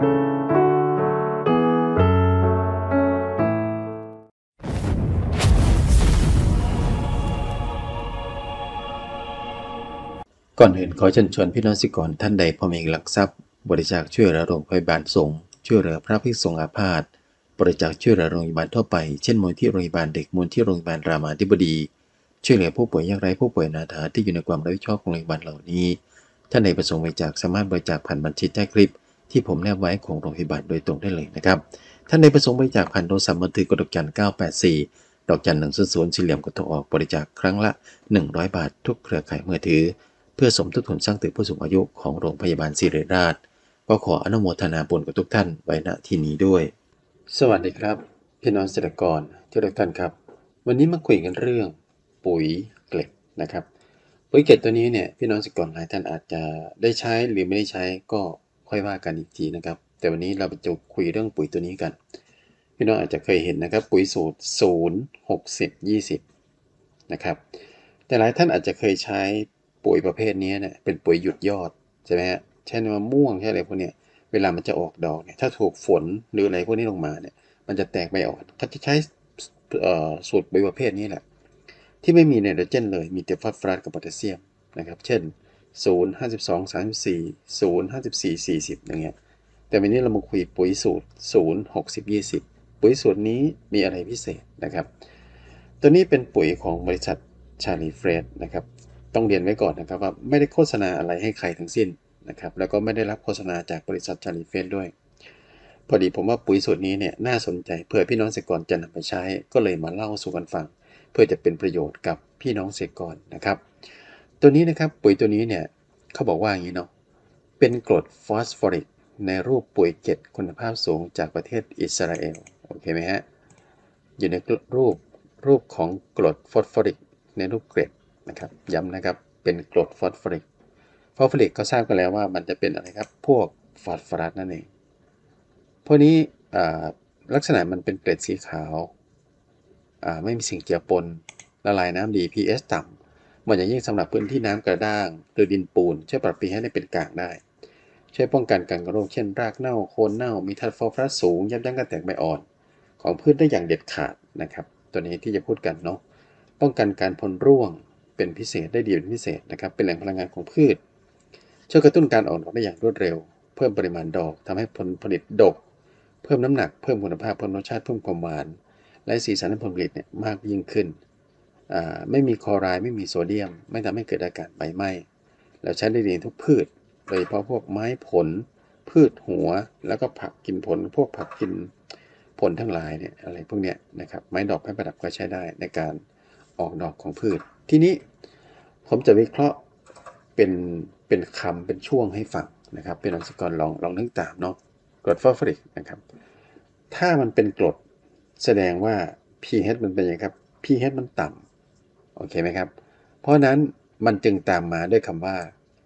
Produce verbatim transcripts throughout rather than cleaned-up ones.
ก่อนอื่นขอเชิญชวนพี่น้องสิกรท่านใดพอมีหลักทรัพย์บริจาคช่วยเหลือโรงพยาบาลสงฆ์ช่วยเหลือพระภิกษุสงฆ์อาพาธบริจาคช่วยเหลือโรงพยาบาลทั่วไปเช่นมูลที่โรงพยาบาลเด็กมูลที่โรงพยาบาลรามาธิบดีช่วยเหลือผู้ป่วยยากไร้ผู้ป่วยอนาถาที่อยู่ในความรับผิดชอบของโรงพยาบาลเหล่านี้ท่านใดประสงค์บริจาคสามารถบริจาคผ่านบัญชีใต้คลิปที่ผมแนบไว้ของโรงพยาบาลโดยตรงได้เลยนะครับท่านใดประสงค์บริจาคผ่านโทรศัพท์มือถือกดดอกจันเก้าแปดสี่ดอกจันหนึ่งศูนย์ศูนย์สี่เหลี่ยมกดโทรออกบริจาคครั้งละหนึ่งร้อยบาททุกเครือข่ายมือถือเพื่อสมทบทุนสร้างตึกผู้สูงอายุของโรงพยาบาลศิริราชก็ขออนุโมทนาบุญกับทุกท่านไว้ณที่นี้ด้วยสวัสดีครับพี่น้องเกษตรกรที่รักท่านครับวันนี้มาคุยกันเรื่องปุ๋ยเกล็ดนะครับปุ๋ยเกล็ดตัวนี้เนี่ยพี่น้องเกษตรกรหลายท่านอาจจะได้ใช้หรือไม่ได้ใช้ก็ค่อยว่ากันอีกทีนะครับแต่วันนี้เราจะคุยเรื่องปุ๋ยตัวนี้กันพี่น้องอาจจะเคยเห็นนะครับปุ๋ยสูตรศูนย์ หกสิบ ยี่สิบนะครับแต่หลายท่านอาจจะเคยใช้ปุ๋ยประเภทนี้เนี่ยเป็นปุ๋ยหยุดยอดใช่ไหมฮะเช่นมะม่วงใช่อะไรพวกเนี้ยเวลามันจะออกดอกเนี่ยถ้าถูกฝนหรืออะไรพวกนี้ลงมาเนี่ยมันจะแตกใบอ่อนเขาจะใช้สูตรปุ๋ยประเภทนี้แหละที่ไม่มีไนโตรเจนเลยมีแต่ฟอสฟอรัสกับโพแทสเซียมนะครับเช่นศูนย์ ห้าสิบสอง สามสิบสี่ ศูนย์ ห้าสิบสี่ สี่สิบอย่างเงี้ยแต่วันนี้เรามาคุยปุ๋ยสูตรศูนย์ หกสิบ ยี่สิบปุ๋ยสูตรนี้มีอะไรพิเศษนะครับตัวนี้เป็นปุ๋ยของบริษัทชาลีเฟรดนะครับต้องเรียนไว้ก่อนนะครับว่าไม่ได้โฆษณาอะไรให้ใครทั้งสิ้นนะครับแล้วก็ไม่ได้รับโฆษณาจากบริษัทชาลีเฟรดด้วยพอดีผมว่าปุ๋ยสูตรนี้เนี่ยน่าสนใจเพื่อพี่น้องเกษตรกรจะนำไปใช้ก็เลยมาเล่าสู่กันฟังเพื่อจะเป็นประโยชน์กับพี่น้องเกษตรกรนะครับตัวนี้นะครับปุ๋ยตัวนี้เนี่ยเขาบอกว่าอย่างนี้เนาะเป็นกรดฟอสฟอริกในรูปปุ๋ยเกล็ดคุณภาพสูงจากประเทศอิสราเอลโอเคไหมฮะอยู่ในรูปรูปของกรดฟอสฟอริกในรูปเกล็ดนะครับย้ำนะครับเป็นกรดฟอสฟอริกฟอสฟอริกก็ทราบกันแล้วว่ามันจะเป็นอะไรครับพวกฟอสฟอรัสนั่นเองพวกนี้ลักษณะมันเป็นเกล็ดสีขาวไม่มีสิ่งเจือปนละลายน้ำดี pH ต่ำเหมาะอย่างยิ่งสำหรับพื้นที่น้ำกระด้างหรือดินปูนช่วยปรับ pH ให้เป็นกลางได้ช่วยป้องกันการกระโรคเช่นรากเน่าโคนเน่ามีธาตุฟอสฟอรัสสูงยับยั้งการแตกใบอ่อนของพืชได้อย่างเด็ดขาดนะครับตัวนี้ที่จะพูดกันเนาะป้องกันการพลร่วงเป็นพิเศษได้ดีเป็นพิเศษนะครับเป็นแหล่งพลังงานของพืชช่วยกระตุ้นการออกดอกได้อย่างรวดเร็วเพิ่มปริมาณดอกทำให้ผลผลิตดกเพิ่มน้ำหนักเพิ่มคุณภาพเพิ่มรสชาติเพิ่มความหวานและสีสันในผลผลิตเนี่ยมากยิ่งขึ้นไม่มีคลอไรด์ไม่มีโซเดียมไม่ทำให้เกิดอาการใบไหม้แล้วใช้ได้ดีทุกพืชโดยเฉพาะพวกไม้ผลพืชหัวแล้วก็ผักกินผลพวกผักกินผลทั้งหลายเนี่ยอะไรพวกเนี้ยนะครับไม้ดอกไม้ประดับก็ใช้ได้ในการออกดอกของพืชทีนี้ผมจะวิเคราะห์เป็นเป็นคำเป็นช่วงให้ฟังนะครับเป็นนักศึกษาลองลองนึกตามเนาะกรดฟอสฟอริกนะครับถ้ามันเป็นกรดแสดงว่า pH มันเป็นยังไงครับ pH มันต่ำโอเคไหมครับเพราะนั้นมันจึงตามมาด้วยคำว่า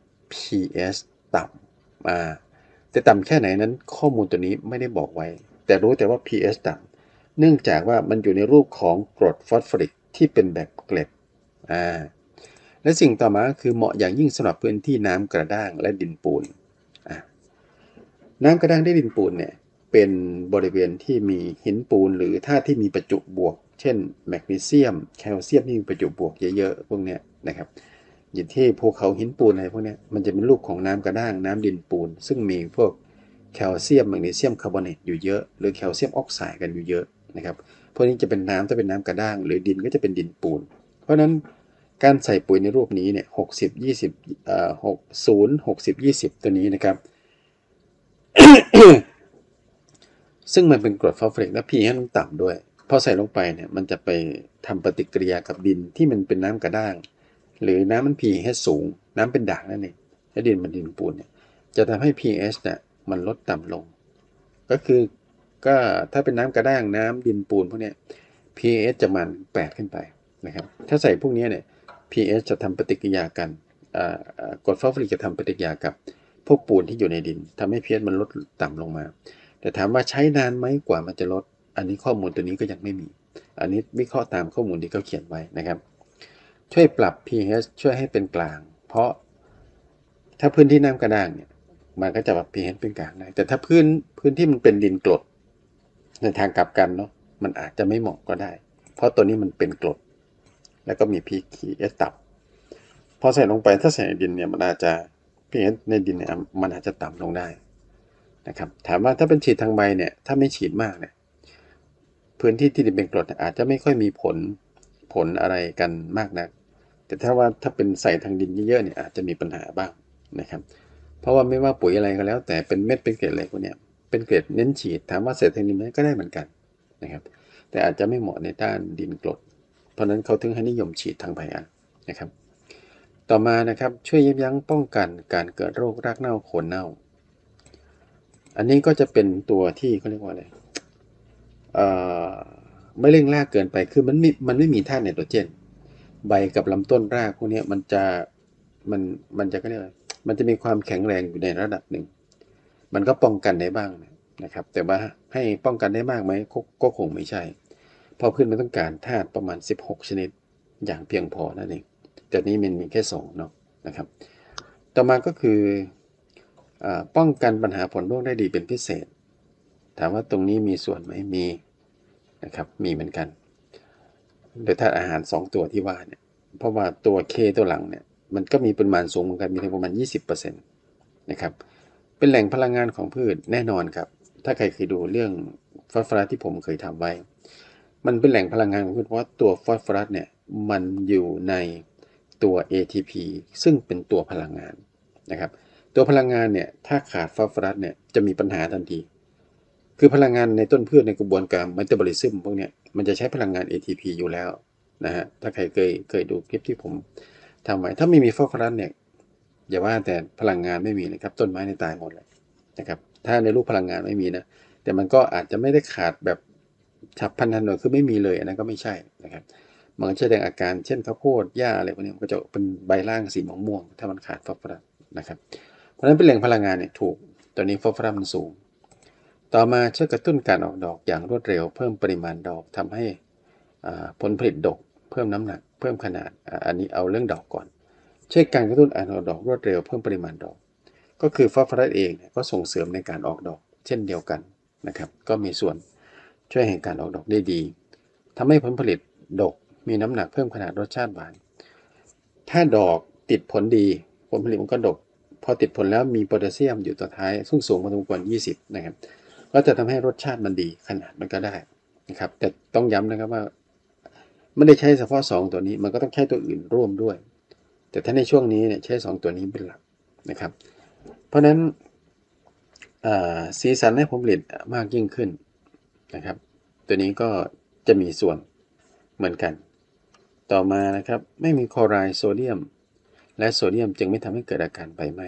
pH ต่ำมาแต่ต่ำแค่ไหนนั้นข้อมูลตัวนี้ไม่ได้บอกไว้แต่รู้แต่ว่า pH ต่ำเนื่องจากว่ามันอยู่ในรูปของกรดฟอสฟอริกที่เป็นแบบเกล็ดอ่าและสิ่งต่อมาคือเหมาะอย่างยิ่งสำหรับพื้นที่น้ำกระด้างและดินปูนอ่าน้ำกระด้างและดินปูนเนี่ยเป็นบริเวณที่มีหินปูนหรือธาตุที่มีประจุบวกเช่นแมกนีเซียมแคลเซียมที่มีประจุบวกเยอะๆพวกเนี้ยนะครับอย่างที่ภูเขาหินปูนอะไรพวกนี้มันจะเป็นรูปของน้ำกระด้างน้ำดินปูนซึ่งมีพวกแคลเซียมแมกนีเซียมคาร์บอเนตอยู่เยอะหรือแคลเซียมออกไซด์กันอยู่เยอะนะครับพวกนี้จะเป็นน้ำถ้าเป็นน้ำกระด้างหรือดินก็จะเป็นดินปูนเพราะนั้นการใส่ปุ๋ยในรูปนี้เนี่ยหกสิบ ยี่สิบเอ่อหก ศูนย์ หกสิบ ยี่สิบตัวนี้นะครับ ซึ่งมันเป็นกรดฟอสฟอริกและ pH มันต่ำด้วยพอใส่ลงไปเนี่ยมันจะไปทำปฏิกิริยากับดินที่มันเป็นน้ำกระด้างหรือน้ำมัน pH สูงน้ำเป็นด่างนั่นเองและดินมันดินปูนเนี่ยจะทำให้ pH เนี่ยมันลดต่ำลงก็คือก็ถ้าเป็นน้ำกระด้างน้ำดินปูนพวกนี้ pH จะมันแปดขึ้นไปนะครับถ้าใส่พวกนี้เนี่ย pH จะทำปฏิกิริยากันกรดฟอสฟอริกจะทำปฏิกิริยากับพวกปูนที่อยู่ในดินทำให้ pH มันลดต่ำลงมาแต่ถามว่าใช้นานไหมกว่ามันจะลดอันนี้ข้อมูลตัวนี้ก็ยังไม่มีอันนี้วิเคราะห์ตามข้อมูลที่เขาเขียนไว้นะครับช่วยปรับ pH ช่วยให้เป็นกลางเพราะถ้าพื้นที่น้ำกระด้างเนี่ยมันก็จะปรับ pH เป็นกลางได้แต่ถ้าพื้นพื้นที่มันเป็นดินกรดในทางกลับกันเนาะมันอาจจะไม่เหมาะก็ได้เพราะตัวนี้มันเป็นกรดแล้วก็มี pH ต่ำพอใส่ลงไปถ้าใส่ในดินเนี่ยมันอาจจะ pH ในดินเนี่ยมันอาจจะต่ำลงได้นะครับถามว่าถ้าเป็นฉีดทางใบเนี่ยถ้าไม่ฉีดมากเนี่ยพื้นที่ที่ดินเป็นกรดอาจจะไม่ค่อยมีผลผลอะไรกันมากนักแต่ถ้าว่าถ้าเป็นใส่ทางดินเยอะๆเนี่ยอาจจะมีปัญหาบ้างนะครับเพราะว่าไม่ว่าปุ๋ยอะไรก็แล้วแต่เป็นเม็ดเป็นเกล็ดอะไรพวกนี้เป็นเกล็ดเน้นฉีดถามว่าใส่ทางดินไหมก็ได้เหมือนกันนะครับแต่อาจจะไม่เหมาะในด้านดินกรดเพราะนั้นเขาถึงให้นิยมฉีดทางใบอ่ะนะครับต่อมานะครับช่วยยับยั้งป้องกันการเกิดโรครากเน่าโคนเน่าอันนี้ก็จะเป็นตัวที่เขาเรียกว่าอะไรไม่เร่งรากเกินไปคือมันไม่มันไม่มีธาตุไนโตรเจนใบกับลำต้นรากพวกนี้มันจะมันมันจะก็เรียกว่ามันจะมีความแข็งแรงอยู่ในระดับหนึ่งมันก็ป้องกันได้บ้างนะครับแต่ว่าให้ป้องกันได้มากไหมก็คงไม่ใช่เพราะพืชมันต้องการธาตุประมาณสิบหกชนิดอย่างเพียงพอนั่นเองแต่นี้มันมีแค่สองเนาะนะครับต่อมาก็คือป้องกันปัญหาผลร่วงได้ดีเป็นพิเศษถามว่าตรงนี้มีส่วนไหมมีนะครับมีเหมือนกันโดยธาตุอาหารสองตัวที่ว่าเนี่ยเพราะว่าตัว K ตัวหลังเนี่ยมันก็มีปริมาณสูงเหมือนกันมีถึงประมาณ ยี่สิบเปอร์เซ็นต์ นะครับเป็นแหล่งพลังงานของพืชแน่นอนครับถ้าใครเคยดูเรื่องฟอสฟอรัสที่ผมเคยทำไว้มันเป็นแหล่งพลังงานของพืชเพราะว่าตัวฟอสฟอรัสเนี่ยมันอยู่ในตัว เอ ที พี ซึ่งเป็นตัวพลังงานนะครับตัวพลังงานเนี่ยถ้าขาดฟอสฟอรัสเนี่ยจะมีปัญหาทันทีคือพลังงานในต้นพืชในกระบวนการเมตาบอลิซึมพวกนี้มันจะใช้พลังงาน เอ ที พี อยู่แล้วนะฮะถ้าใครเคยเคยดูคลิปที่ผมทำไว้ถ้าไม่มีฟอสฟอรัสเนี่ยอย่าว่าแต่พลังงานไม่มีนะครับต้นไม้ในตายหมดเลยนะครับถ้าในรูปพลังงานไม่มีนะแต่มันก็อาจจะไม่ได้ขาดแบบฉับพลันทันด่วนคือไม่มีเลยอันนั้นก็ไม่ใช่นะครับมันจะแสดงอาการเช่นข้าวโพดหญ้าอะไรพวกนี้มันก็จะเป็นใบล่างสีม่วงๆถ้ามันขาดฟอสฟอรัสนะครับเพราะฉะนั้นเป็นแหล่งพลังงานเนี่ยถูกตัวนี้ฟอสฟอรัสมันสูงต่อมาช่วยกระตุ้นการออกดอกอย่างรวดเร็วเพิ่มปริมาณดอกทำให้ผลผลิตดกเพิ่มน้ำหนักเพิ่มขนาดอันนี้เอาเรื่องดอกก่อนช่วยการกระตุ้นการออกดอกรวดเร็วเพิ่มปริมาณดอกก็คือฟอสฟอรัสเองก็ส่งเสริมในการออกดอกเช่นเดียวกันนะครับก็มีส่วนช่วยให้การออกดอกได้ดีทำให้ผลผลิตดกมีน้ำหนักเพิ่มขนาดรสชาติหวานถ้าดอกติดผลดีผลผลิตมันก็ดกพอติดผลแล้วมีโพแทสเซียมอยู่ต่อท้ายซึ่งสูงพอสมควรยี่สิบนะครับก็จะทำให้รสชาติมันดีขนาดมันก็ได้นะครับแต่ต้องย้ำนะครับว่าไม่ได้ใช้เฉพาะสองตัวนี้มันก็ต้องใช้ตัวอื่นร่วมด้วยแต่ถ้าในช่วงนี้เนี่ยใช้สองตัวนี้เป็นหลักนะครับเพราะฉะนั้นสีสันให้ผลผลิตมากยิ่งขึ้นนะครับตัวนี้ก็จะมีส่วนเหมือนกันต่อมานะครับไม่มีคลอไรด์โซเดียมและโซเดียมจึงไม่ทำให้เกิดอาการใบไหม้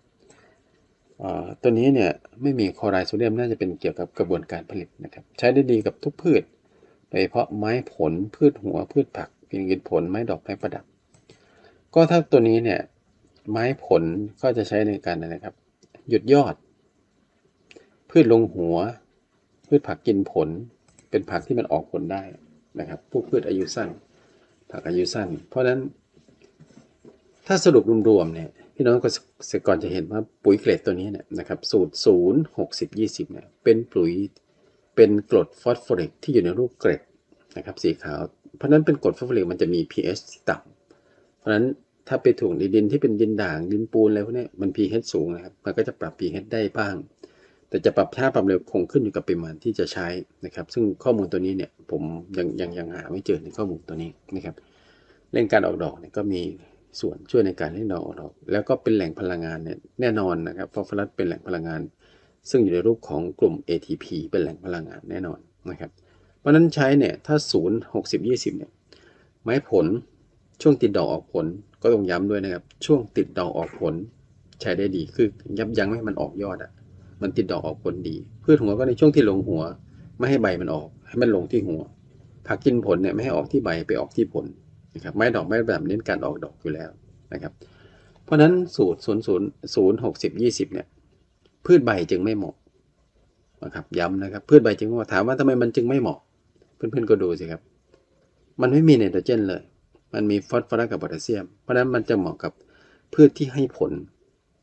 ตัวนี้เนี่ยไม่มีคลอไรด์โซเดียมน่าจะเป็นเกี่ยวกับกระบวนการผลิตนะครับใช้ได้ดีกับทุกพืชโดยเฉพาะไม้ผลพืชหัวพืชผักกินกินผลไม้ดอกไม้ประดับก็ถ้าตัวนี้เนี่ยไม้ผลก็จะใช้ในการนะครับหยุดยอดพืชลงหัวพืชผักกินผลเป็นผักที่มันออกผลได้นะครับพวกพืชอายุสั้นผักอายุสั้นเพราะฉะนั้นถ้าสรุปรวมๆเนี่ยพี่น้องเกษตรกรจะเห็นว่าปุ๋ยเกรดตัวนี้เนี่ยนะครับสูตรศูนย์ หกสิบ ยี่สิบเนี่ยเป็นปุ๋ยเป็นกรดฟอสฟอริกที่อยู่ในรูปเกรดนะครับสีขาวเพราะนั้นเป็นกรดฟอสฟอริกมันจะมี pH ต่ำเพราะฉะนั้นถ้าไปถูกในดินที่เป็นดินด่างดินปูนอะไรพวกนี้มัน pH สูงนะครับมันก็จะปรับ pH ได้บ้างแต่จะปรับช้าปรับเร็วคงขึ้นอยู่กับปริมาณที่จะใช้นะครับซึ่งข้อมูลตัวนี้เนี่ยผมยังยังยังหาไม่เจอในข้อมูลตัวนี้นะครับเรื่องการออกดอกเนี่ยก็มีส่วนช่วยในการเร่งดอกออกดอกแล้วก็เป็นแหล่งพลังงานเนี่ยแน่นอนนะครับฟอสฟอรัสเป็นแหล่งพลังงานซึ่งอยู่ในรูปของกลุ่ม เอ ที พี เป็นแหล่งพลังงานแน่นอนนะครับเพราะนั้นใช้เนี่ยถ้าศูนย์ หกสิบ ยี่สิบเนี่ยไม้ผลช่วงติดดอกออกผลก็ต้องย้ำด้วยนะครับช่วงติดดอกออกผลใช้ได้ดีคือยับยั้งไม่ให้มันออกยอดอ่ะมันติดดอกออกผลดีพืชหัวก็ในช่วงที่ลงหัวไม่ให้ใบมันออกให้มันลงที่หัวผักกินผลเนี่ยไม่ให้ออกที่ใบไปออกที่ผลนะครับไม้ดอกไม้แบบเน้นการออกดอกอยู่แล้วนะครับเพราะนั้นสูตรศูนย์ ศูนย์ ศูนย์ หกสิบ ยี่สิบเนี่ยพืชใบจึงไม่เหมาะนะครับย้ำนะครับพืชใบจึงไม่เหมาะถามว่าทำไมมันจึงไม่เหมาะเพื่อนๆก็ดูสิครับมันไม่มีไนโตรเจนเลยมันมีฟอสฟอรัสกับโพแทสเซียมเพราะนั้นมันจะเหมาะกับพืชที่ให้ผล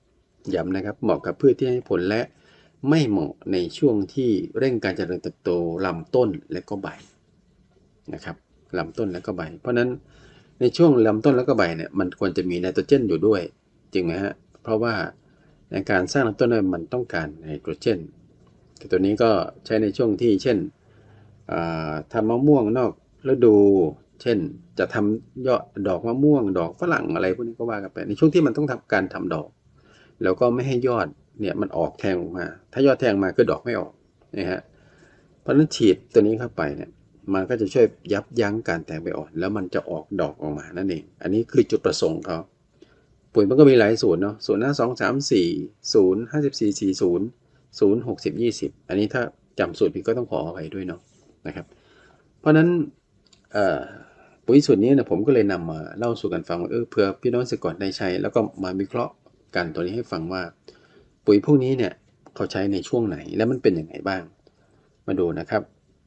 ย้ำนะครับเหมาะกับพืชที่ให้ผลและไม่เหมาะในช่วงที่เร่งการเจริญเติบโตลำต้นและก็ใบนะครับลำต้นและก็ใบเพราะนั้นในช่วงลำต้นและก็ใบเนี่ยมันควรจะมีไนโตรเจนอยู่ด้วยจริงไหมฮะเพราะว่าในการสร้างลำต้นมันต้องการไนโตรเจนตัวนี้ก็ใช้ในช่วงที่เช่นทำมะม่วงนอกฤดูเช่นจะทำยอดดอกมะม่วงดอกฝรั่งอะไรพวกนี้ก็ว่ากันไปในช่วงที่มันต้องทำการทำดอกแล้วก็ไม่ให้ยอดเนี่ยมันออกแทงออกมาถ้ายอดแทงมาก็ดอกไม่ออกนะฮะเพราะนั้นฉีดตัวนี้เข้าไปเนี่ยมันก็จะช่วยยับยั้งการแตกใบอ่อนแล้วมันจะออกดอกออกมานั่นเองอันนี้คือจุดประสงค์เขาปุ๋ยมันก็มีหลายสูตรเนาะศูนย์ห้าสองสามสี่ศูนย์ห้าสิบสี่สี่ศูนย์ศูนย์หกสิบยี่สิบอันนี้ถ้าจำสูตรผิดก็ต้องขออภัยด้วยเนาะนะครับเพราะนั้นปุ๋ยสูตรนี้เนี่ยผมก็เลยนำมาเล่าสู่กันฟังว่าเออเผื่อพี่น้องเกษตรกรได้ใช้แล้วก็มาวิเคราะห์กันตัวนี้ให้ฟังว่าปุ๋ยพวกนี้เนี่ยเขาใช้ในช่วงไหนแล้วมันเป็นยังไงบ้างมาดูนะครับ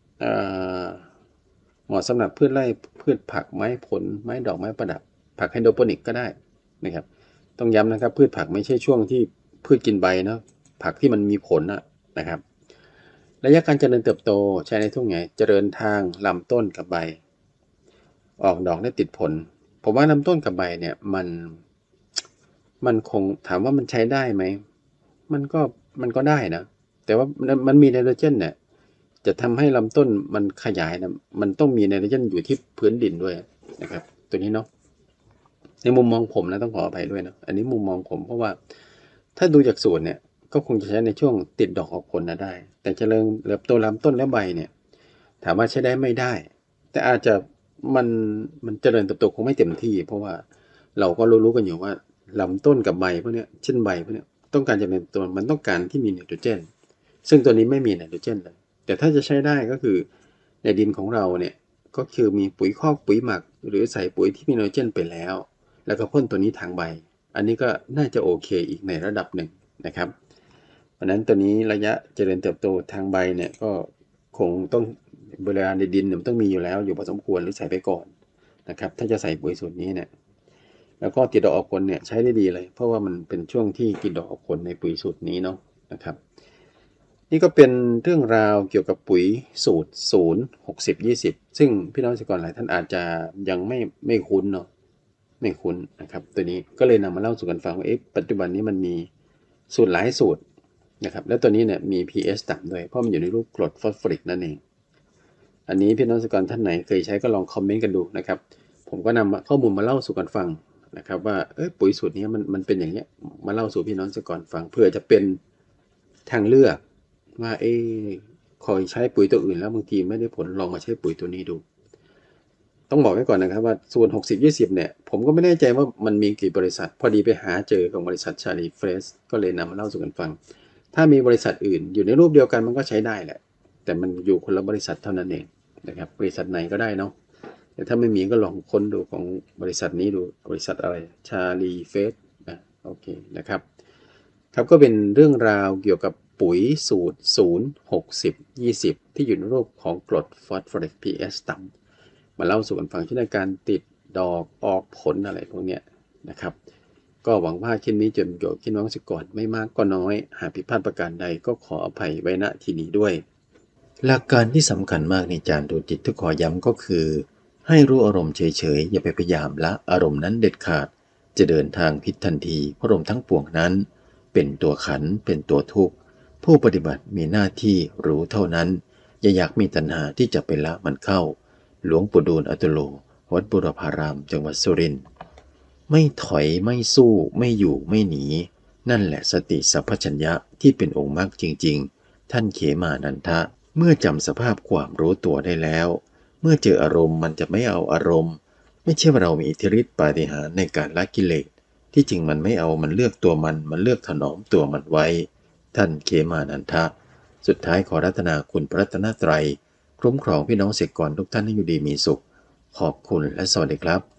เหมาะสำหรับพืชไร่พืชผักไม้ผลไม้ดอกไม้ประดับผักไฮโดรโปนิกก็ได้นะครับต้องย้ำนะครับพืชผักไม่ใช่ช่วงที่พืชกินใบเนาะผักที่มันมีผลนะครับระยะการเจริญเติบโตใช้ในทุ่งไหนเจริญทางลำต้นกับใบออกดอกได้ติดผลผมว่าลำต้นกับใบเนี่ยมันมันคงถามว่ามันใช้ได้ไหมมันก็มันก็ได้นะแต่ว่ามันมีไนโตรเจนเนี่ยจะทำให้ลำต้นมันขยายนะมันต้องมีไนโตรเจนอยู่ที่พื้นดินด้วยนะครับตัวนี้เนาะในมุมมองผมนะต้องขออภัยด้วยนะอันนี้มุมมองผมเพราะว่าถ้าดูจากสูตรเนี่ยก็คงจะใช้ในช่วงติดดอกออกผลนะได้แต่เจริญเติบโตลำต้นและใบเนี่ยถามว่าใช้ได้ไม่ได้แต่อาจจะมันมันเจริญเติบโตคงไม่เต็มที่เพราะว่าเราก็รู้ๆกันอยู่ว่าลำต้นกับใบพวกนี้เช่นใบพวกนี้ต้องการจะเป็นตัวมันต้องการที่มีไนโตรเจนซึ่งตัวนี้ไม่มีไนโตรเจนเลยแต่ถ้าจะใช้ได้ก็คือในดินของเราเนี่ยก็คือมีปุ๋ยคอกปุ๋ยหมักหรือใส่ปุ๋ยที่มีไนโตรเจนไปแล้วแล้วก็พ่นตัวนี้ทางใบอันนี้ก็น่าจะโอเคอีกในระดับหนึ่งนะครับเพราะนั้นตัวนี้ระยะเจริญเติบโตทางใบเนี่ยก็คงต้องเวลาในดินเนี่ยมันต้องมีอยู่แล้วอยู่พอสมควรหรือใส่ไปก่อนนะครับถ้าจะใส่ปุ๋ยส่วนนี้เนี่ยแล้วก็ติดดอกออกผลเนี่ยใช้ได้ดีเลยเพราะว่ามันเป็นช่วงที่ติดดอกออกผลในปุ๋ยสูตรนี้เนาะนะครับนี่ก็เป็นเรื่องราวเกี่ยวกับปุ๋ยสูตรศูนย์ หกสิบ ยี่สิบซึ่งพี่น้องเกษตรกรหลายท่านอาจจะยังไม่ไม่คุ้นเนาะไม่คุ้นนะครับตัวนี้ก็เลยนำมาเล่าสู่กันฟังว่าเอ๊ะปัจจุบันนี้มันมีสูตรหลายสูตรนะครับแล้วตัวนี้เนี่ยมี pH ต่ำด้วยเพราะมันอยู่ในรูปกรดฟอสฟอริกนั่นเองอันนี้พี่น้องเกษตรกรท่านไหนเคยใช้ก็ลองคอมเมนต์กันดูนะครับผมก็นำข้อมูลมาเล่าสู่กันฟังนะครับว่าเอ้ยปุ๋ยสูตรนี้มันมันเป็นอย่างเงี้ยมาเล่าสู่พี่น้องเกษตรกรฟังเพื่อจะเป็นทางเลือกว่าเอ๊คอยใช้ปุ๋ยตัวอื่นแล้วบางทีไม่ได้ผลลองมาใช้ปุ๋ยตัวนี้ดูต้องบอกไว้ก่อนนะครับว่าส่วน หกสิบ ยี่สิบ เนี่ยผมก็ไม่แน่ใจว่ามันมีกี่บริษัทพอดีไปหาเจอของบริษัทชาลีเฟรชก็เลยนำมาเล่าสู่กันฟังถ้ามีบริษัทอื่นอยู่ในรูปเดียวกันมันก็ใช้ได้แหละแต่มันอยู่คนละบริษัทเท่านั้นเองนะครับบริษัทไหนก็ได้เนาะแต่ถ้าไม่มีก็ลองค้นดูของบริษัทนี้ดูบริษัทอะไรชาลีเฟรชนะโอเคนะครับครับก็เป็นเรื่องราวเกี่ยวกับปุ๋ยสูตรศูนย์ หกสิบ ยี่สิบที่อยู่ในรูปของกรดฟอสฟอริก pH ต่ำมาเล่าสู่กันฟังเช่นในการติดดอกออกผลอะไรพวกนี้นะครับก็หวังว่าคลิปนี้จะเป็นประโยชน์พี่น้องเกษตรกรไม่มากก็น้อยหากผิดพลาดประการใดก็ขออภัยไว้ณที่นี้ด้วยหลักการที่สำคัญมากในจานดูจิตที่ขอย้ำก็คือให้รู้อารมณ์เฉยๆอย่าไปพยายามละอารมณ์นั้นเด็ดขาดจะเดินทางผิดทันทีเพราะอารมณ์ทั้งปวงนั้นเป็นตัวขันเป็นตัวทุกข์ผู้ปฏิบัติมีหน้าที่รู้เท่านั้นอย่าอยากมีตัณหาที่จะไปละมันเข้าหลวงปู่ดูลย์อัตโลวัดบุรพารามจังหวัดสุรินทร์ไม่ถอยไม่สู้ไม่อยู่ไม่หนีนั่นแหละสติสัพพัญญะที่เป็นองค์มรรคจริงๆท่านเขมานันทะเมื่อจำสภาพความรู้ตัวได้แล้วเมื่อเจออารมณ์มันจะไม่เอาอารมณ์ไม่ใช่ว่าเรามีอิทธิฤทธิปาฏิหาริย์ในการละกิเลสที่จริงมันไม่เอามันเลือกตัวมันมันเลือกถนอมตัวมันไว้ท่านเขมานันทะสุดท้ายขอรัตนาคุณพระรัตนตรัยคุ้มครองพี่น้องเกษตรกรทุกท่านให้อยู่ดีมีสุขขอบคุณและสวัสดีครับ